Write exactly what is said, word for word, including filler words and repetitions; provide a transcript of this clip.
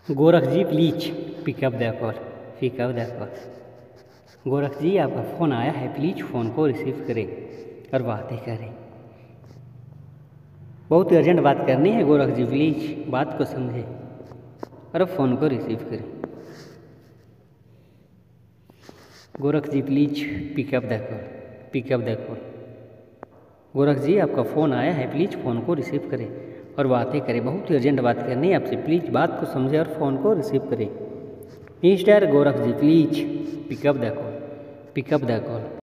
Gorakh ji please pick up the call pick up the call. Gorakh ji आपका phone आया है, प्लीज़ फ़ोन को रिसीव करें और बातें करें। बहुत अर्जेंट बात करनी है गोरख जी, प्लीज़ बात को समझे और फ़ोन को रिसीव करें। Gorakh ji please pick up the call pick up the call. Gorakh ji आपका फ़ोन आया है, प्लीज़ फ़ोन को रिसीव करें और बातें करें। बहुत ही अर्जेंट बात करनी है आपसे, प्लीज़ बात को समझें और फ़ोन को रिसीव करें। Mister Gorakh ji please pick up the call pick up the call.